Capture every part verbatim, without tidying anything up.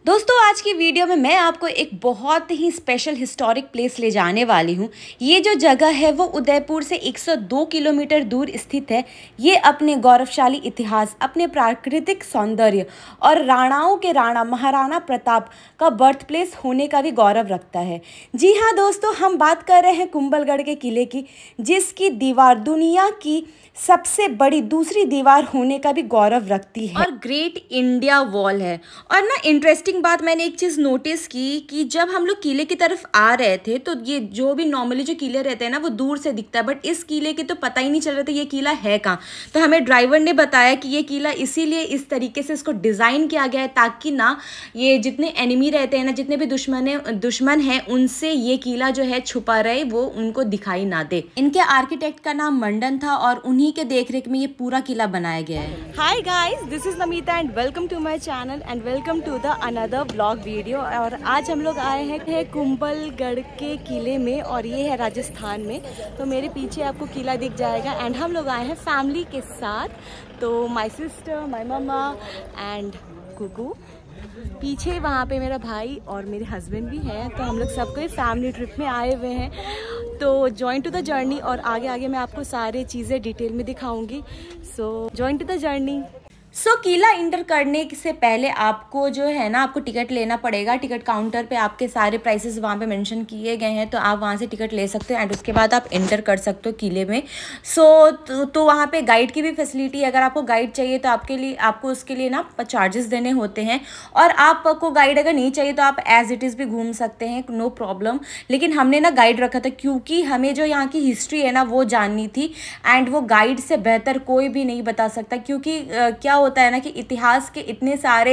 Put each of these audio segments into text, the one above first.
दोस्तों आज की वीडियो में मैं आपको एक बहुत ही स्पेशल हिस्टोरिक प्लेस ले जाने वाली हूँ। ये जो जगह है वो उदयपुर से एक सौ दो किलोमीटर दूर स्थित है। ये अपने गौरवशाली इतिहास, अपने प्राकृतिक सौंदर्य और राणाओं के राणा महाराणा प्रताप का बर्थ प्लेस होने का भी गौरव रखता है। जी हाँ दोस्तों, हम बात कर रहे हैं कुंभलगढ़ के किले की, जिसकी दीवार दुनिया की सबसे बड़ी दूसरी दीवार होने का भी गौरव रखती है और ग्रेट इंडिया वॉल है। और ना इंटरेस्टिंग बात, मैंने एक चीज़ नोटिस की कि जब हम लोग किले की तरफ आ रहे थे तो ये जो भी नॉर्मली जो किले रहते हैं ना वो दूर से दिखता है, बट इस किले के तो पता ही नहीं चल रहा था ये किला है कहाँ। तो हमें ड्राइवर ने बताया कि ये किला इसीलिए इस तरीके से इसको डिज़ाइन किया गया है ताकि ना ये जितने एनिमी रहते हैं ना, जितने भी दुश्मन है दुश्मन हैं, उनसे ये किला जो है छुपा रहे, वो उनको दिखाई ना दे। इनके आर्किटेक्ट का नाम मंडन था और उन्हीं के देखरेख में ये पूरा किला बनाया गया है। Hi guys, this is Namita and welcome to my channel and welcome to the another blog video. और आज हम लोग आए हैं है कुंभलगढ़ के किले में और ये है राजस्थान में। तो मेरे पीछे आपको किला दिख जाएगा एंड हम लोग आए हैं फैमिली के साथ। तो my sister, my mama and कुकू, पीछे वहाँ पे मेरा भाई और मेरे हस्बैंड भी हैं। तो हम लोग सबको फैमिली ट्रिप में आए हुए हैं। तो जॉइन टू द जर्नी और आगे आगे मैं आपको सारी चीज़ें डिटेल में दिखाऊंगी। So join to the journey. So so, किला इंटर करने से पहले आपको जो है ना आपको टिकट लेना पड़ेगा। टिकट काउंटर पे आपके सारे प्राइसेस वहाँ पे मेंशन किए गए हैं, तो आप वहाँ से टिकट ले सकते हो एंड उसके बाद आप इंटर कर सकते हो किले में। सो so, तो, तो वहाँ पे गाइड की भी फैसिलिटी है। अगर आपको गाइड चाहिए तो आपके लिए आपको उसके लिए ना चार्जेस देने होते हैं, और आपको गाइड अगर नहीं चाहिए तो आप एज इट इज़ भी घूम सकते हैं, नो प्रॉब्लम। लेकिन हमने ना गाइड रखा था क्योंकि हमें जो यहाँ की हिस्ट्री है ना वो जाननी थी, एंड वो गाइड से बेहतर कोई भी नहीं बता सकता। क्योंकि uh, क्या होता है ना कि इतिहास के इतने सारे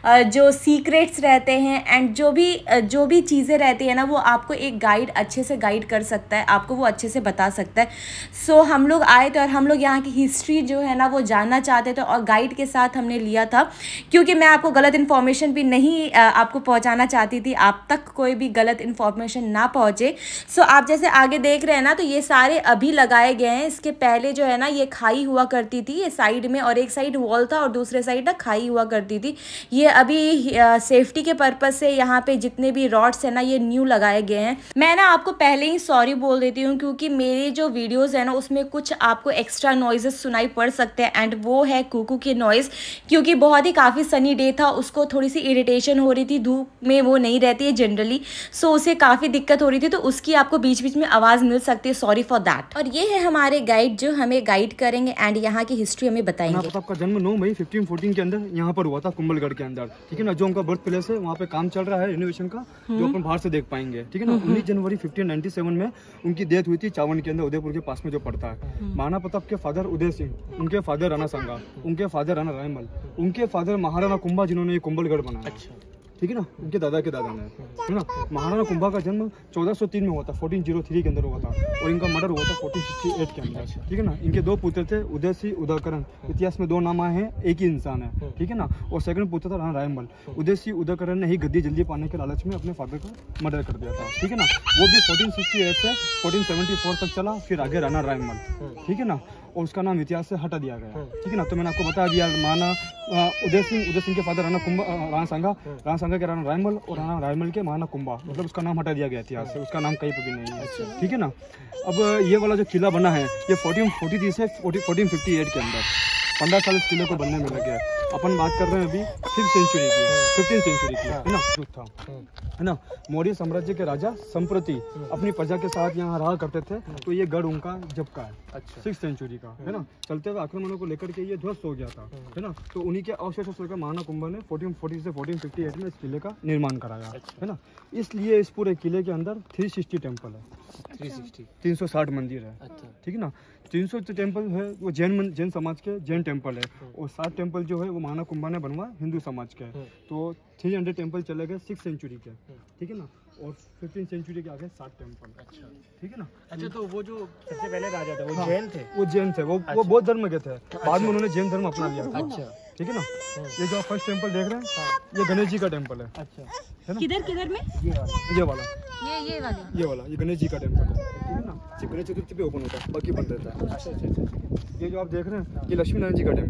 जो सीक्रेट्स रहते हैं एंड जो भी जो भी चीज़ें रहती है ना वो आपको एक गाइड अच्छे से गाइड कर सकता है, आपको वो अच्छे से बता सकता है। सो so, हम लोग आए थे और हम लोग यहाँ की हिस्ट्री जो है ना वो जानना चाहते थे और गाइड के साथ हमने लिया था, क्योंकि मैं आपको गलत इन्फॉर्मेशन भी नहीं आपको पहुँचाना चाहती थी, आप तक कोई भी गलत इन्फॉर्मेशन ना पहुँचे। सो so, आप जैसे आगे देख रहे हैं ना, तो ये सारे अभी लगाए गए हैं। इसके पहले जो है ना ये खाई हुआ करती थी, ये साइड में, और एक साइड वॉल था और दूसरे साइड ना खाई हुआ करती थी। ये अभी सेफ्टी के पर्पज से यहाँ पे जितने भी रॉड्स है ना ये न्यू लगाए गए हैं। मैं ना आपको पहले ही सॉरी बोल देती हूँ क्योंकि मेरे जो वीडियोस है ना उसमें कुछ आपको एक्स्ट्रा नॉइजेस सुनाई पड़ सकते हैं, एंड वो है कुकू की नॉइज़, क्योंकि बहुत ही काफ़ी सनी डे था, उसको थोड़ी सी इरिटेशन हो रही थी, धूप में वो नहीं रहती है जनरली, सो उसे काफ़ी दिक्कत हो रही थी, तो उसकी आपको बीच बीच में आवाज़ मिल सकती है, सॉरी फॉर दैट। और ये है हमारे गाइड जो हमें गाइड करेंगे एंड यहाँ की हिस्ट्री हमें बताएंगे। आपका जन्म नौ मई फिफ्टीन फोर्टीन के अंदर यहाँ पर हुआ था कुंभलगढ़ के अंदर, ठीक है ना। जो उनका बर्थ प्लेस है वहाँ पे काम चल रहा है रिनोवेशन का, जो अपन बाहर से देख पाएंगे, ठीक है ना। उन्नीस जनवरी फिफ्टीन नाइंटी सेवन में उनकी डेथ हुई थी चावन के अंदर, उदयपुर के पास में जो पड़ता है। महाराणा प्रताप के फादर उदय सिंह, उनके फादर राणा सांगा, उनके फादर राणा रायमल, उनके फादर महाराणा कुंभा जिन्होंने ये कुंभलगढ़ बनाया, ठीक है ना, उनके दादा के दादा ने, है ना। महाराणा कुंभा का जन्म चौदह सौ तीन में हुआ था, फोर्टीन जीरो थ्री के अंदर हुआ था, और इनका मर्डर हुआ था फोर्टीन सिक्सटी एट के अंदर, ठीक है ना। इनके दो पुत्र थे, उदय सिंह, उदयकरण। इतिहास में दो नाम आए हैं, एक ही इंसान है, ठीक है ना। और सेकंड पुत्र था राणा रायमल। उदय सिंह उदयकरण ने ही गद्दी जल्दी पाने के लालच में अपने फादर का मर्डर कर दिया था, ठीक है ना। वो भी फोर्टीन सिक्सटी एट से फोर्टीन सेवेंटी फोर तक चला, फिर आगे राणा रायमल, ठीक है ना, और उसका नाम इतिहास से हटा दिया गया, ठीक है ना। तो मैंने आपको बता दिया, माना उदय सिंह उदय सिंह के फादर राणा कुंभा, राणा सांगा, राणा सांगा के राणा रायमल, और राणा रायमल के महाराणा कुंभा, मतलब उसका नाम हटा दिया गया इतिहास से, उसका नाम कहीं पर भी नहीं है, ठीक है ना। अब ये वाला जो किला बना है ये फोर्टीन फोर्टी थ्री से फोर्टीन फिफ्टी एट के अंदर पंद्रह साल इस किले को बनने में लगे। अपन बात कर रहे हैं अभी फिफ्थ सेंचुरी की, फिफ्टीन सेंचुरी की, है ना, था, है ना। मौर्य साम्राज्य के राजा संप्रति अपनी प्रजा के साथ यहाँ रहा करते थे, तो ये गढ़ उनका जब का है, अच्छा, सिक्स सेंचुरी का, है ना। चलते हुए आक्रमणों को लेकर के ये ध्वस्त हो गया था, है ना। तो उन्हीं के अवशेषों से महाराणा कुंभा ने फोर्टीन फोर्टी से फोर्टीन फिफ्टी एट में इस किले का निर्माण कराया, है ना। इसलिए इस पूरे किले के अंदर थ्री सिक्सटी टेम्पल है, थ्री सिक्सटी तीन सौ साठ मंदिर है, ठीक है ना। तीन सौ टेम्पल है वो जैन जैन समाज के जैन टेम्पल है, और सात टेम्पल जो है वो महाराणा कुंभा ने बनवाए हिंदू समाज के। तो थ्री हंड्रेड टेम्पल चले गए सिक्स सेंचुरी के, ठीक है ना, और फिफ्टीन सेंचुरी के आगे सात टेम्पल, अच्छा, ठीक है ना। अच्छा, तो वो जो सबसे पहले राजा थे वो हाँ, जैन थे, वो जैन थे, वो अच्छा, वो बौद्ध धर्म के थे, बाद में उन्होंने जैन धर्म अपना लिया, अच्छा, ठीक है ना। ये जो फर्स्ट टेम्पल देख रहे हैं ये गणेश जी का टेम्पल है, अच्छा, है ना। किधर किधर में? ये वाला ये वाला ये ये वाला ये वाला ये गणेश जी का टेम्पल है, ठीक है ना। गणेश चतुर्थी पे ओपन होता है, बाकी बंद रहता है। अच्छा अच्छा अच्छा। ये जो आप देख रहे हैं ये लक्ष्मी नारायण जी का टेम्पल है,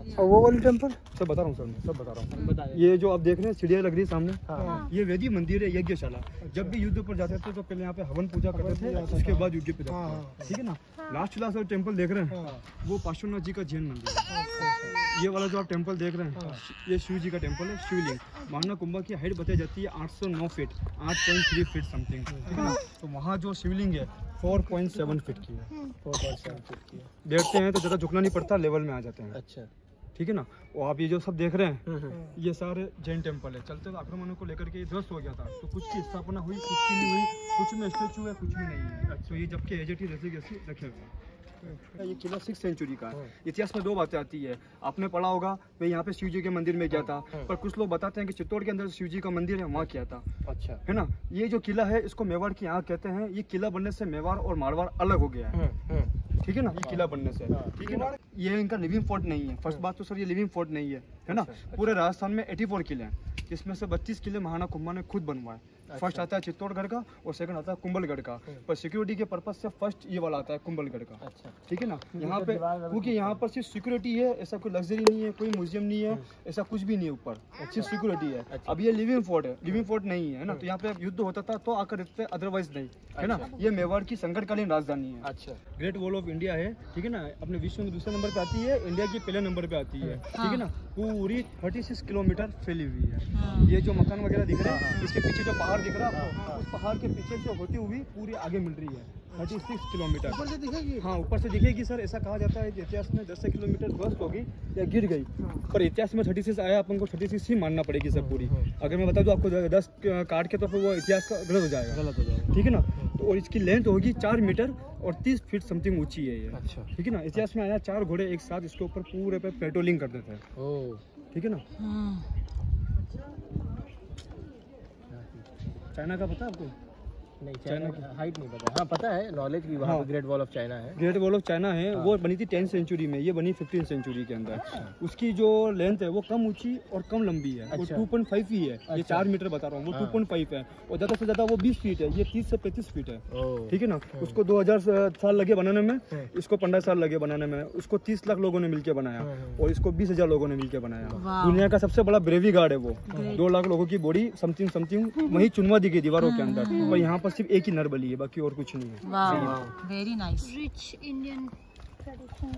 और वो वाली टेम्पल सब बता रहा हूँ सर, मैं सब बता रहा हूँ। ये जो आप देख रहे हैं सीढ़ियाँ लग रही है सामने, ये वैदिक मंदिर है, यज्ञशाला। जब भी युद्ध पर जाते थे तो पहले यहाँ पे हवन पूजा करते थे, उसके बाद युद्ध पे जाते थे, ठीक है ना। लास्ट लास्ट वाला टेम्पल देख रहे हैं वो पार्श्वनाथ जी का जैन मंदिर है। ये वाला जो आप टेम्पल देख रहे हैं ये शिव जी का टेम्पल है, शिवलिंग। मांगना कुंभा की हाइट बताई जाती है आठ सौ नौ फीट, आठ पॉइंट थ्री फीट समथिंग, ठीक है ना। तो वहाँ जो शिवलिंग है चार पॉइंट सात फीट की है, चार पॉइंट सात फीट की है। बैठते हैं तो ज़्यादा झुकना नहीं पड़ता, लेवल में आ जाते हैं। अच्छा, ठीक है ना। और आप ये जो सब देख रहे हैं ये सारे जैन टेम्पल है। चलते तो आक्रमणों को लेकर के ध्वस्त हो गया था, तो कुछ की स्थापना हुई, कुछ की नहीं हुई, कुछ में स्टेचू है, कुछ भी नहीं है। तो ये जबकि एज इट इज जैसे जैसे रखे हुए हैं। ये किला सिक्स सेंचुरी का है। इतिहास में दो बातें आती है, आपने पढ़ा होगा, मैं यहाँ पे शिव जी के मंदिर में गया था, पर कुछ लोग बताते हैं कि चित्तौड़ के अंदर शिव जी का मंदिर है, वहाँ किया था। अच्छा, है ना। ये जो किला है इसको मेवाड़ की आँख कहते हैं। ये किला बनने से मेवाड़ और मारवाड़ अलग हो गया है, ठीक है ना। ये किला बनने से, ठीक है ना। ये इनका लिविंग फोर्ट नहीं है। फर्स्ट बात तो सर ये लिविंग फोर्ट नहीं है, है ना। पूरे राजस्थान में चौरासी किले हैं, जिसमें से बत्तीस किले महाना कुंभा ने खुद बनवाए। फर्स्ट आता है चित्तौड़गढ़ का और सेकंड आता है कुंभलगढ़ का, पर सिक्योरिटी के पर्पज से फर्स्ट ये वाला आता है कुंभलगढ़ का। अच्छा, ठीक है ना। यहाँ पे क्योंकि यहाँ पर सिर्फ सिक्योरिटी है, ऐसा कोई लग्जरी नहीं है, कोई म्यूजियम नहीं है, ऐसा कुछ भी नहीं है ऊपर, सिर्फ सिक्योरिटी है। अब ये लिविंग फोर्ट है, लिविंग फोर्ट नहीं है ना। तो यहाँ पे युद्ध होता था तो आकर रहते, अदरवाइज नहीं, है ना। ये मेवाड़ की संकटकालीन राजधानी है। अच्छा, ग्रेट वॉल ऑफ इंडिया है, ठीक है ना। अपने विश्व में दूसरे नंबर पे आती है, इंडिया की पहले नंबर पे आती है, ठीक है ना। पूरी छत्तीस किलोमीटर फैली हुई है। ये जो मकान वगैरह दिख रहा है, इसके पीछे जो पहाड़ दिख रहा है, उस पहाड़ के पीछे से होती हुई पूरी आगे मिल रही है छत्तीस किलोमीटर। ऊपर से दिखेगी? हाँ, ऊपर से दिखेगी सर। ऐसा कहा जाता है कि इतिहास में दस किलोमीटर ध्वस्त होगी या गिर गई, पर इतिहास में छत्तीस आया, अपन को छत्तीस ही मानना पड़ेगी सर पूरी। अगर मैं बता दूं आपको दस काट के तो फिर वो इतिहास का गलत हो जाएगा, गलत हो जाएगा, ठीक है ना। तो और इसकी लेंथ होगी चार मीटर और तीस फीट समथिंग ऊंची है ये। अच्छा, ठीक है ना। इतिहास में आया चार घोड़े एक साथ इसके ऊपर पूरे पे पेट्रोलिंग करते थे, ठीक है ना। चाइना का पता है आपको? नहीं, चाइना की हाइट नहीं पता। हाँ, पता है, नॉलेज की वहाँ ग्रेट वॉल ऑफ चाइना है। ग्रेट वॉल ऑफ चाइना है, वो बनी थी टेंथ सेंचुरी में, ये बनी फिफ्टीन सेंचुरी के अंदर। अच्छा। उसकी जो लेंथ है वो कम ऊंची और कम लंबी है। अच्छा। वो टू पॉइंट फाइव ही है। अच्छा। ये चार मीटर बता रहा हूँ, वो टू पॉइंट फाइव है, और ज्यादा से ज्यादा वो बीस फीट है, ये तीस से पैंतीस फीट है, ठीक है ना। उसको दो हजार साल लगे बनाने में, इसको पंद्रह साल लगे बनाने में। उसको तीस लाख लोगों ने मिलकर बनाया और इसको बीस हजार लोगों ने मिलकर बनाया। दुनिया का सबसे बड़ा ब्रेवी गार्ड है वो। दो लाख लोगों की बॉडी समथिंग समथिंग वही चुनवा दी गई दीवारों के अंदर, पर यहाँ पर सिर्फ एक ही नर बली है, बाकी और कुछ नहीं है। वाह, very nice, rich Indian tradition.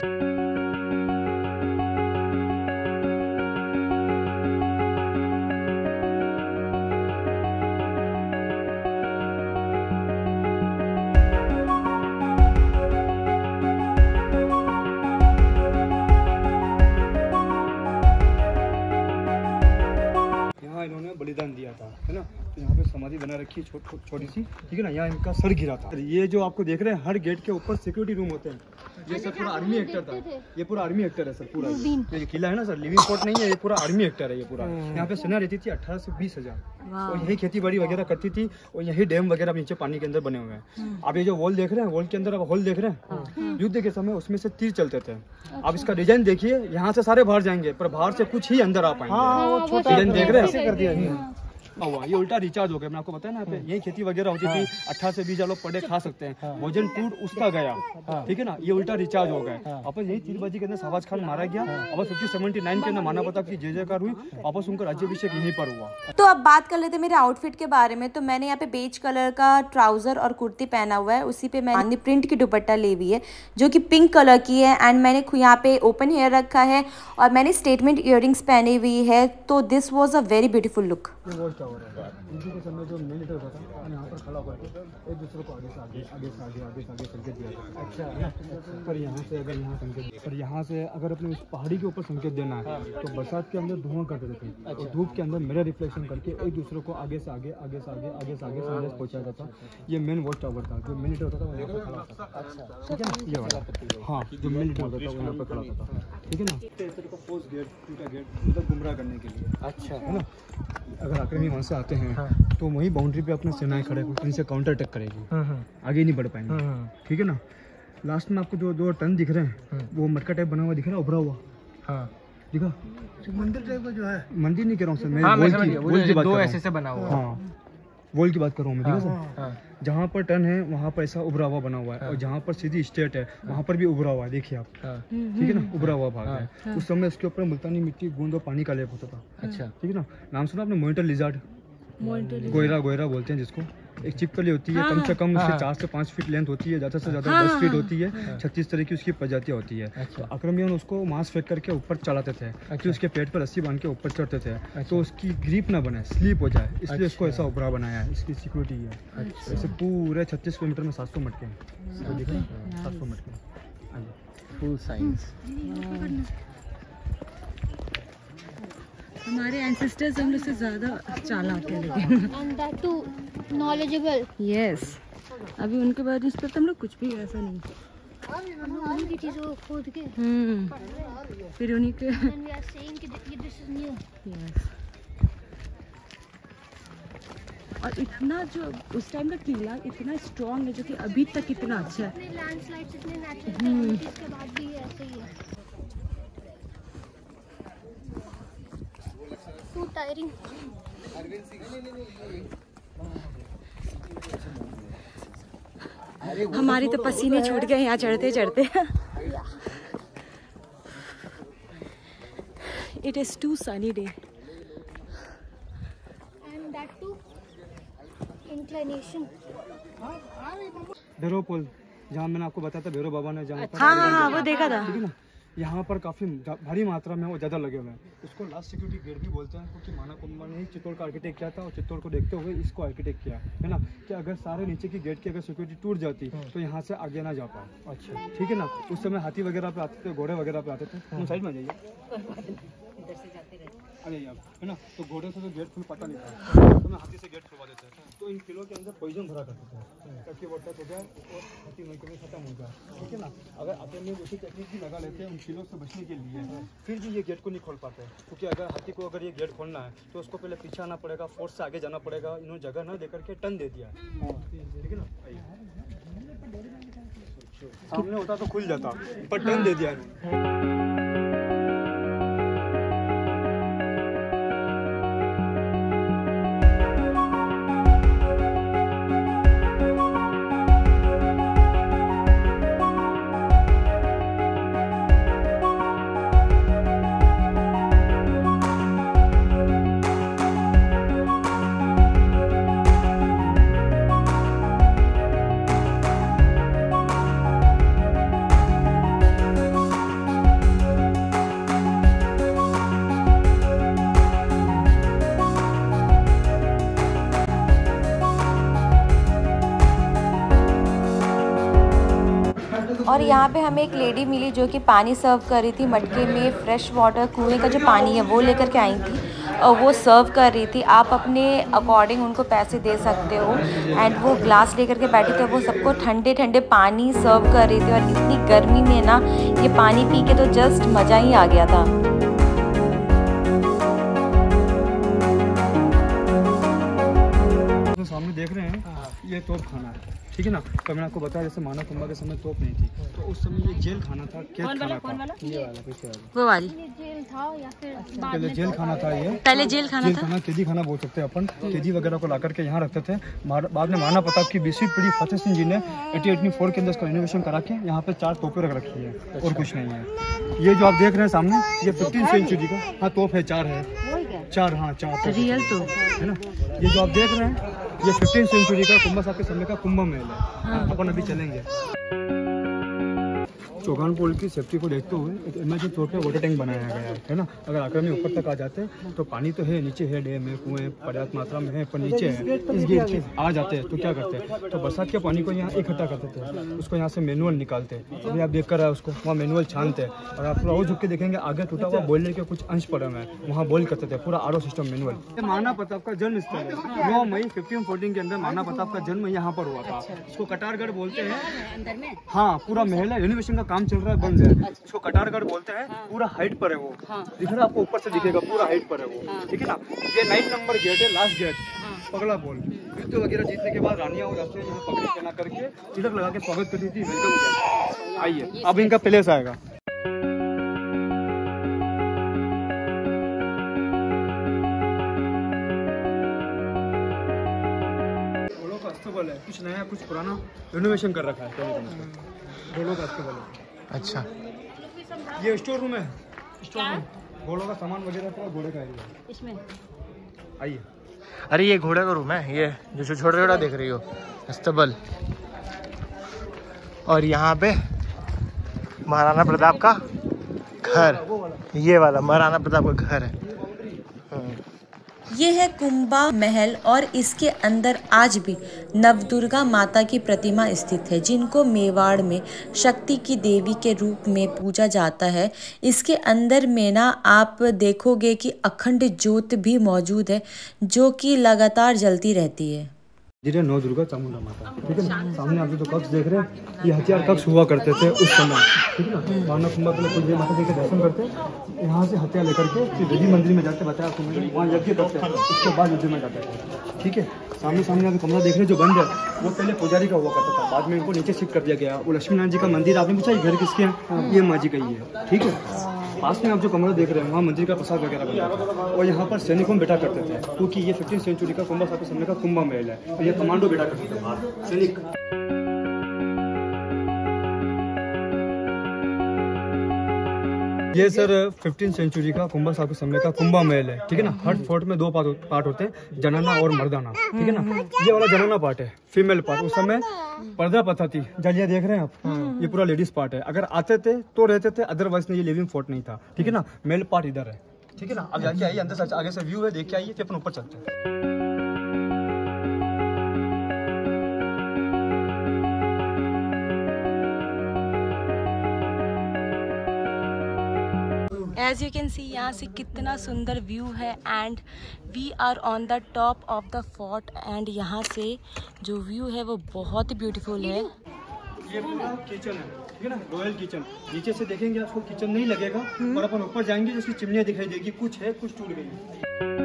यहाँ इन्होंने बलिदान दिया था, है ना। तो यहाँ पे समाधि बना रखी है छोटी सी, ठीक है ना। यहाँ इनका सर गिरा था। ये जो आपको देख रहे हैं हर गेट के ऊपर सिक्योरिटी रूम होते हैं। ये सर पूरा आर्मी एक्टर था, ये पूरा आर्मी एक्टर है सर पूरा। ये किला है ना सर, लिविंग फोर्ट नहीं है, ये पूरा आर्मी एक्टर है ये पूरा। यहाँ पे सेना रहती थी अठारह से बीस हजार और यही खेती बाड़ी वगैरह करती थी, और यही डैम वगैरह नीचे पानी के अंदर बने हुए हैं। आप ये जो वॉल देख रहे हैं, वॉल के अंदर आप होल देख रहे हैं, युद्ध के समय उसमें से तीर चलते थे। आप इसका डिजाइन देखिए, यहाँ से सारे बाहर जाएंगे पर बाहर से कुछ ही अंदर आ पाएंगे। डिजाइन देख रहे हैं, कर दिया हुआ। ये उल्टा रिचार्ज हो गया, मैंने आपको बताया ना। यहाँ पे यही खेती वगैरह होती थी, अठारह से बीस हजार लोग पर डे खा सकते हैं। भोजन टूट उसका गया, ठीक है ना। ये उल्टा रिचार्ज हो गया। वापस यही तीरबाजी के अंदर शाहबाज खान मारा गया। वापस फिफ्टी सेवेंटी नाइन के अंदर माना प्रताप की जय जयकार हुई। वापस उनका राज्याभिषेक यहीं पर हुआ। तो अब बात कर लेते हैं मेरे आउटफिट के बारे में। तो मैंने यहाँ पे बेज कलर का ट्राउजर और कुर्ती पहना हुआ है, उसी पे मैंने प्रिंट की दुपट्टा ली हुई है जो कि पिंक कलर की है। एंड मैंने यहाँ पे ओपन हेयर रखा है और मैंने स्टेटमेंट इयररिंग्स पहनी हुई है। तो this was a very beautiful look. के समय जो मेन लीडर होता था यहाँ पर खड़ा होकर एक दूसरे को आगे से आगे आगे से आगे आगे से आगे संकेत दिया था। अच्छा, पर यहाँ से अगर यहाँ संकेत पर यहाँ से अगर अपने उस पहाड़ी के ऊपर संकेत देना है तो बरसात के अंदर धुआं कर देते थे और धूप के अंदर मेरा रिफ्लेक्शन करके एक दूसरे को आगे से आगे आगे से आगे आगे से आगे संदेश पहुँचाया जाता था। ये मेन वॉच टावर था, जो मेन लीडर होता था वो यहाँ पर खड़ा होता था। अच्छा, ठीक है ना। ये वाला हाँ, जो मेन लीडर होता था वो यहाँ पर खड़ा होता था, ठीक है ना। गेट टूटा गेट मतलब गुमराह करने के लिए। अच्छा, है ना। अगर आक्रमणी वहाँ से आते हैं तो वही बाउंड्री पे अपना सेनाएं खड़े होकर से काउंटर अटैक करेगी, आगे नहीं बढ़ पाएंगे, ठीक है ना। लास्ट में आपको जो दो टन दिख रहे हैं वो मटका टाइप बना हुआ दिख रहा है, उभरा हुआ। हाँ, दिखा मंदिर टाइप का जो है। मंदिर नहीं कह रहा हूँ सर मैं, हाँ, वॉल की, वॉल की बात कर रहा हूँ। दो ऐसे से बना हुआ। हाँ, वॉल की बात कर रहा हूँ मैं, ठीक है हाँ, सर। हाँ। जहाँ पर टर्न है वहाँ पर ऐसा उभरा हुआ बना हुआ है, और जहाँ पर सीधी स्ट्रेट है वहाँ पर भी उभरा हुआ है, देखिए आप, हाँ, ठीक है ना, उभरा हुआ भाग है। उस समय उसके ऊपर मुल्तानी मिट्टी, गूंद और पानी का लेप होता था, अच्छा। ठीक है ना। नाम सुना आपने मॉनिटर लिजार्ड? गोयरा गोयरा बोलते हैं जिसको। एक चिपकली होती है, कम से कम उससे चार से पाँच फीट लेंथ होती है, ज़्यादा से ज़्यादा दस फीट होती है, छत्तीस तरह की उसकी प्रजातियाँ होती है। तो आक्रमण उसको मांस फेंक करके ऊपर चढ़ाते थे, फिर उसके पेट पर रस्सी बांध के ऊपर चढ़ते थे, तो उसकी ग्रिप ना बने, स्लिप हो जाए, इसलिए उसको ऐसा उभरा बनाया है, इसकी सिक्योरिटी है। ऐसे पूरे छत्तीस किलोमीटर में सात सौ मटके हैं, तो देखो ना, सात सौ मटके। Full science. हमारे एंसेस्टर्स हम लोग से ज़्यादा चालाक है लेकिन। And that too knowledgeable. Yes, अभी उनके बाद इस पर तो हम लोग कुछ भी ऐसा नहीं। हम उनकी चीज़ों को खोद के हम्म फिर उन्हीं के। and we are saying कि ये this is new. यस, और इतना जो उस टाइम का किला इतना स्ट्रॉन्ग है जो कि अभी तक इतना अच्छा है। इतने लैंडस्लाइड्स इतने नेचुरल कैलेमिटीज के बाद भी ये ऐसे ही है। Too tiring. हमारी तो पसीने छूट गए यहाँ चढ़ते चढ़ते। It is too sunny day And that too inclination. Bhairav पुल, जहाँ मैंने आपको बताया था भैरव बाबा ने जहाँ पर, हाँ हाँ हाँ वो देखा था। ठीक है ना, यहाँ पर काफी भारी मात्रा में वो ज्यादा लगे हुए हैं। इसको लास्ट सिक्योरिटी गेट भी बोलते हैं, क्योंकि माना कुंभा ने ही चित्तौड़ का आर्किटेक्ट किया था, और चित्तौड़ को देखते हुए इसको आर्किटेक्ट किया है ना, कि अगर सारे नीचे की गेट की अगर सिक्योरिटी टूट जाती तो यहाँ से आगे ना जा पाए। अच्छा, ठीक है ना। उस समय हाथी वगैरह पे आते थे, घोड़े वगैरह पे आते थे। तुम साइड में जाइए, आ जाइए आप, है ना। तो घोड़े से तो गेट खुल पाता नहीं था, तो मैं हाथी से गेट खुलवा देते हैं। तो इन किलों के अंदर पॉइजन भरा करते थे, ताकि वो टच हो जाए और हाथी मई में खत्म हो जाए, ठीक है ना। अगर आते में उसी टेक्निक भी लगा लेते हैं उन किलों से बचने के लिए, फिर भी ये गेट को नहीं खोल पाते, क्योंकि अगर हाथी को अगर ये गेट खोलना है तो उसको पहले पीछे आना पड़ेगा, फोर्स से आगे जाना पड़ेगा। इन्होंने जगह ना देकर के टर्न दे दिया है, ठीक है ना। सामने होता तो खुल जाता, पर टर्न दे दिया इन्होंने। और यहाँ पे हमें एक लेडी मिली जो कि पानी सर्व कर रही थी मटके में, फ्रेश वाटर कुएं का जो पानी है वो लेकर के आई थी और वो सर्व कर रही थी। आप अपने अकॉर्डिंग उनको पैसे दे सकते हो। एंड वो ग्लास लेकर के बैठी थी, वो सबको ठंडे ठंडे पानी सर्व कर रही थी, और इतनी गर्मी में ना ये पानी पी के तो जस्ट मज़ा ही आ गया था। तो सामने देख रहे हैं ये तोप खाना है, ठीक है ना। तो मैंने आपको बताया जैसे माना कुंभा के समय तोप नहीं थी, तो उस समय ये जेल खाना था, कैद खाना था। ये वाला पीछे वाला। वो वाली ये जेल था या फिर बाद पहले में जेल खाना था ये, पहले जेल खाना जेल था। खाना, केदी खाना बोल सकते हैं अपन। केदी वगैरह को ला करके यहाँ रखते थे। बाद में माना प्रताप की बीसवीं पीढ़ी फतेह सिंह जी ने एटी एटी फोर के अंदर इसका रिनोवेशन करा के यहाँ पे चार तोपें रख रखी है, और कुछ नहीं है। ये जो आप देख रहे हैं सामने, ये फिफ्टीन सेंचुरी का हाँ तोप है, चार है, चार हाँ चार रियल तो है ना। ये जो आप देख रहे हैं ये फिफ्टीन सेंचुरी का कुंभा साहब के समय का कुंभ महल है। अपन अभी चलेंगे। चौगान पुल की सेफ्टी को देखते हुए एक इमरजेंसी तौर पे वाटर टैंक बनाया गया है, है ना। अगर आक्रमण ऊपर तक आ जाते हैं तो पानी तो है, नीचे है, डैम है, कुएं पर्याप्त मात्रा में है, पर नीचे है, इस गेट के आ जाते हैं तो क्या करते हैं, तो बरसात के पानी को यहाँ इकट्ठा करते थे, उसको यहाँ से मैनुअल निकालते हैं। अभी आप देख कर आए उसको, वहाँ मैनुअल छानते हैं, और आप पूरा वो झुक के देखेंगे आगे टूटा हुआ बॉयलर के कुछ अंश पड़े हुए हैं, वहाँ बॉयल करते थे, पूरा आर ओ सिस्टम मैनुअल। माना प्रताप का जन्म स्थल है, नौ मई फिफ्टीन फोर्टीन के अंदर माना प्रताप का जन्म यहाँ पर हुआ था। इसको कटारगढ़ बोलते हैं। हाँ, पूरा महल है, रेनोवेशन का काम चल रहा है, बन जाए। इसको कटारगढ़ बोलते हैं। पूरा हाइट पर है वो, दिख रहा है आपको, ऊपर से दिखेगा, पूरा हाइट पर है वो, ठीक है ना। ये नाइन नंबर गेट है, लास्ट गेट, पगला बोल। युद्ध वगैरह जीतने के बाद रानियां हो जाती है, यहाँ पगड़ी पहना करके तिलक लगा के स्वागत करती थी, वेलकम गेट। आइए, अब इनका पैलेस आएगा। अस्टेबल है, कुछ नया कुछ पुराना रिनोवेशन कर रखा है घोड़ों का अस्टेबल है। अच्छा, ये स्टोर रूम है, स्टोर रूम घोड़ों का सामान वगैरह पूरा घोड़े का एरिया इसमें। आइए। अरे ये घोड़े का रूम है, ये जो छोटा छोटा देख रही हो अस्तबल। और यहाँ पे महाराणा प्रताप का घर, ये वाला महाराणा प्रताप का घर है। ये है कुंभा महल और इसके अंदर आज भी नवदुर्गा माता की प्रतिमा स्थित है, जिनको मेवाड़ में शक्ति की देवी के रूप में पूजा जाता है। इसके अंदर में ना आप देखोगे कि अखंड ज्योत भी मौजूद है, जो कि लगातार जलती रहती है। धीरे नौ दुर्गा चामुंडा माता, ठीक है ना। सामने आप जो कक्ष देख रहे हैं, ये हथियार कक्ष हुआ करते थे उस समय, ठीक है ना। मानव कुंभा के लोग माता जी के दर्शन करते, यहाँ से हथियार लेकर के फिर देवी मंदिर में जाते, बताया आपको मुझे, वहाँ यज्ञ करते हैं, उसके बाद युद्ध में जाते थे, ठीक है। सामने सामने आप कमरा देख रहे हैं जो बंद है, वो पहले पुजारी का हुआ करता था, बाद में इनको नीचे शिफ्ट कर दिया गया। वो लक्ष्मी नारायण जी का मंदिर आपने पूछा घर किसके हैं, ये माँ जी का ही है, ठीक है। पास में आप जो कमरा देख रहे हैं वहाँ मंदिर का प्रसाद वगैरह बनता था, और यहाँ पर सैनिकों में बैठा करते थे, क्योंकि ये फिफ्टीन सेंचुरी का कुंभा साहब समय का कुंभा महल है, तो ये कमांडो बैठा करते थे बाहर सैनिक। ये सर फिफ्टीन सेंचुरी का कुंभा साहब समय का कुंभा महल है, ठीक है ना। हर फोर्ट में दो पार्ट होते हैं, जनाना और मर्दाना, ठीक है ना। ये वाला जनाना पार्ट है, फीमेल पार्ट। उस समय पर्दा प्रथा थी, जलिया देख रहे हैं आप, ये पूरा लेडीज पार्ट है। अगर आते थे तो रहते थे, अदरवाइज नहीं, ये लिविंग फोर्ट नहीं था, ठीक है ना। मेल पार्ट इधर है, ठीक है ना। अब जाके आइए अंदर से, आगे से व्यू है, देख के आइए, फिर अपन ऊपर चलते हैं। एज यू कैन सी यहाँ से कितना सुंदर व्यू है, and we are on the top of the fort, and यहाँ से जो व्यू है वो बहुत ही ब्यूटीफुल है। ये पूरा किचन है, ठीक है ना, रॉयल किचन। नीचे से देखेंगे आपको किचन नहीं लगेगा, और अपन ऊपर जाएंगे जिसकी चिमनियाँ दिखाई देगी, कुछ है कुछ टूट गई है।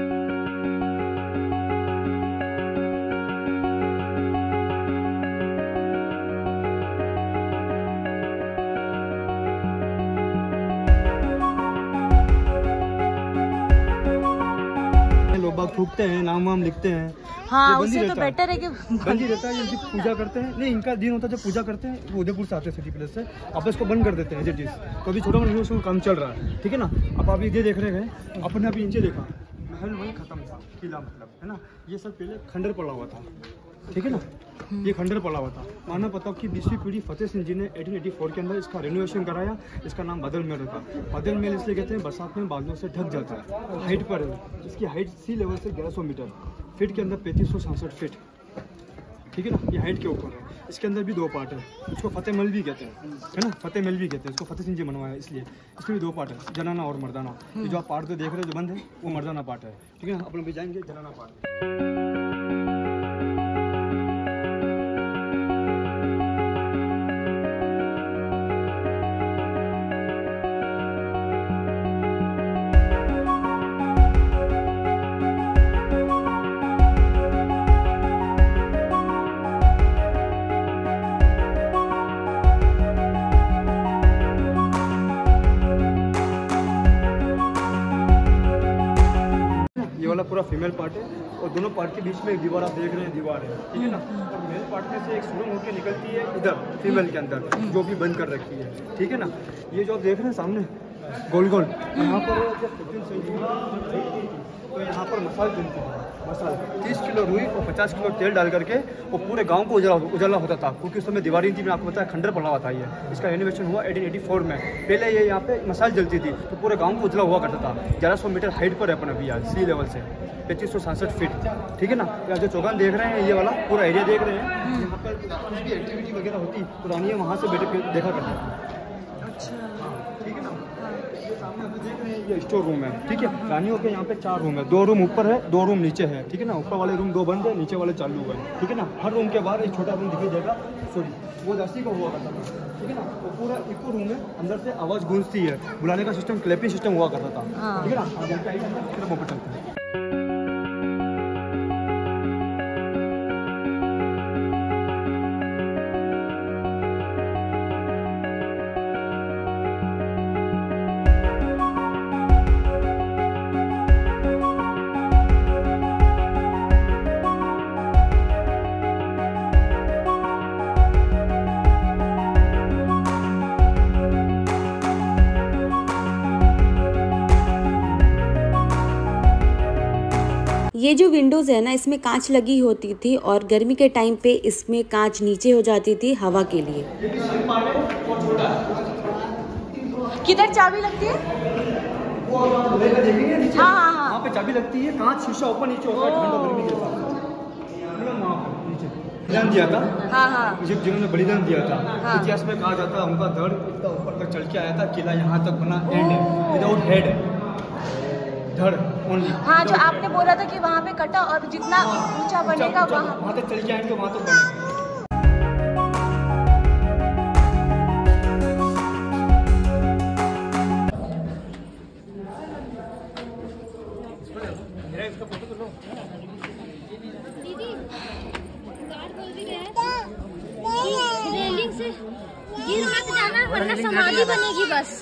लोग थूकते हैं, नाम वाम लिखते हैं, हाँ, उससे तो बेटर है कि बंद ही रहता है। ये पूजा करते हैं, नहीं इनका दिन होता है जब पूजा करते हैं, वो उदयपुर से आते हैं सिटी प्लेस से, अब इसको बंद कर देते हैं जिस तो अभी छोटा मोटा काम चल रहा है, ठीक है ना। अब आप ये देख रहे हैं, अपने अभी नीचे देखा महल वही खत्म था, किला मतलब है ना। ये सब पहले खंडर पड़ा हुआ था, ठीक है ना, ये खंडर पड़ा हुआ था। महाराणा प्रताप की बीसवीं पीढ़ी फतेह सिंह जी ने अठारह सौ चौरासी के अंदर इसका रिनोवेशन कराया। इसका नाम बादल महल रखा। बादल महल इसलिए कहते हैं बरसात में बादलों से ढक जाता है, हाइट पर है। इसकी हाइट सी लेवल से ग्यारह सौ मीटर, फीट के अंदर पैंतीस सौ छियासठ फीट, ठीक है ना। ये हाइट के ऊपर है। इसके अंदर भी दो पार्ट है, इसको फतेह महल भी कहते हैं, है ना, फतेह महल भी कहते हैं इसको, फतेह सिंह जी बनवाया है इसलिए। इसमें भी दो पार्ट है, जनाना और मर्दाना। ये जो आप पार्ट जो देख रहे हो जो बंद है, वो मर्दाना पार्ट है, ठीक है ना। अपन भी जाएंगे जनाना पार्ट। पूरा फीमेल पार्ट है, और दोनों पार्ट के बीच में एक दीवार आप देख रहे हैं, दीवार है, ठीक है ना। और मेल पार्ट में से एक सुरंग होकर निकलती है इधर फीमेल के अंदर, जो भी बंद कर रखी है, ठीक है ना। ये जो आप देख रहे हैं सामने गोल गोल, यहाँ पर जब फिफ्टीन सेंचुरी तो यहाँ पर मसाल बनती है, मसाल तीस किलो रुई और पचास किलो तेल डाल करके वो पूरे गांव को उजला उजला होता था, क्योंकि उस समय दीवारी थी, मैं आपको बताया खंडर पड़ा हुआ था। ये इसका रेनोवेशन हुआ अठारह सौ चौरासी में। पहले ये यहाँ पे मसाल जलती थी, तो पूरे गांव को उजला हुआ करता था। ग्यारह सौ मीटर हाइट पर है अपन अभी आज सी लेवल से, पैंतीस सौ छियासठ फीट, ठीक है ना। यहाँ जो चौगान देख रहे हैं, ये वाला पूरा एरिया देख रहे हैं, यहाँ पर कुछ भी एक्टिविटी वगैरह होती तो रानियाँ वहाँ से बैठे देखा करती थी, ठीक है ना। ये सामने आप देख रहे हैं, ये स्टोर रूम है, ठीक है। रानियों के यहाँ पे चार रूम है, दो रूम ऊपर है, दो रूम नीचे है, ठीक है ना। ऊपर वाले रूम दो बंद है, नीचे वाले चालू है, ठीक है ना। हर रूम के बाहर एक छोटा रूम दिखाई देगा, सॉरी वो दसी का हुआ करता था, ठीक है ना। वो पूरा इको रूम है, अंदर से आवाज़ गूंजती है, बुलाने का सिस्टम क्लैपिंग सिस्टम हुआ करता था, ठीक है ना। फिर ऊपर चलते हैं। जो विंडोज़ है ना, इसमें कांच लगी होती थी और गर्मी के टाइम पे इसमें कांच नीचे हो जाती थी हवा के लिए। किधर चाबी लगती है? हाँ हाँ हाँ, वहाँ पे चाबी लगती है, कांच शीशा ऊपर नीचे होता है ठंडा गर्मी के हिसाब से। वहाँ पर नीचे बलिदान दिया था। हाँ हाँ, जिन्होंने बलिदान दिया था, हाँ। इतिहास में कहा जाता है उनका धड़ इतना ऊपर तक चल के आया था, किला यहाँ तक बना एंड है, विदाउट हेड धड़ ओनली। हाँ, जो आपने बोला था कि वहाँ पे कटा और जितना ऊंचा बनेगा वहाँ वहाँ तक चल के आएंगे, वहाँ तक बनेगा। दीदी गार्ड बोल भी रहे हैं रेलिंग से गिर मत जाना वरना समाधि बनेगी बस।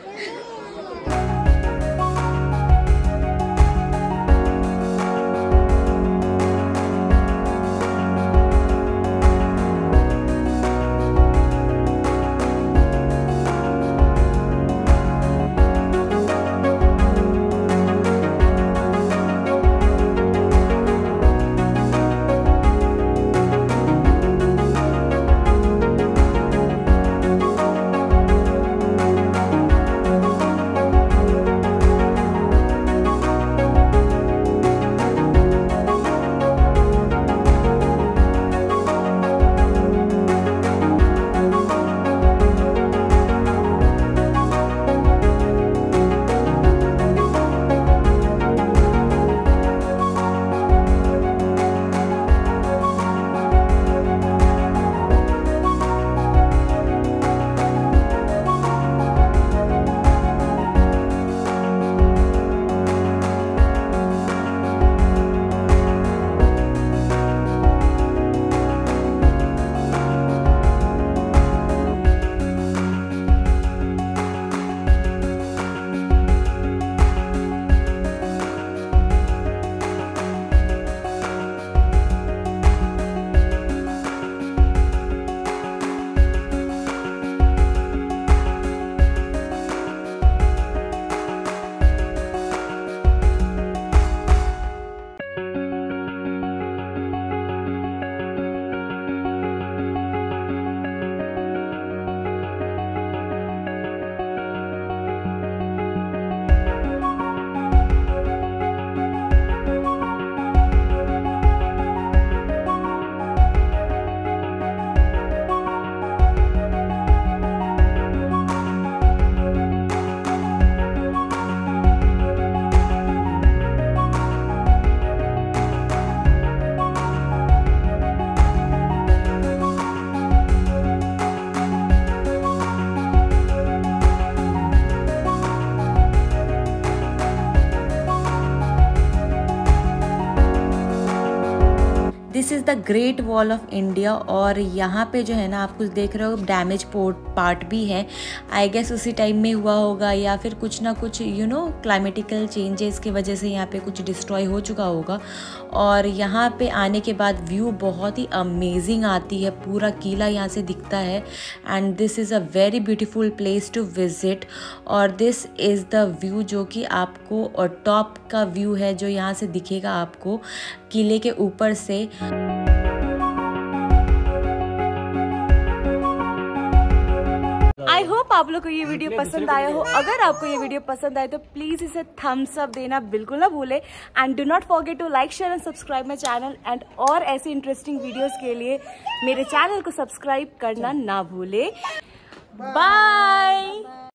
This is the great wall of India. और यहाँ पे जो है ना, आप कुछ देख रहे हो डैमेज पोर्ट पार्ट भी है। आई गेस उसी टाइम में हुआ होगा या फिर कुछ ना कुछ यू नो क्लाइमेटिकल चेंजेस की वजह से यहाँ पे कुछ डिस्ट्रॉय हो चुका होगा। और यहाँ पे आने के बाद व्यू बहुत ही अमेजिंग आती है, पूरा किला यहाँ से दिखता है। And this is a very beautiful place to visit. और दिस इज़ द व्यू जो कि आपको, और टॉप का व्यू है जो यहाँ से दिखेगा आपको किले के ऊपर से। आई होप आप लोग को ये वीडियो पसंद आया हो। अगर आपको ये वीडियो पसंद आए तो प्लीज इसे थम्स अप देना बिल्कुल ना भूले। And do not forget to like share and subscribe my channel. And और ऐसे इंटरेस्टिंग वीडियोस के लिए मेरे चैनल को सब्सक्राइब करना ना भूले। बाय।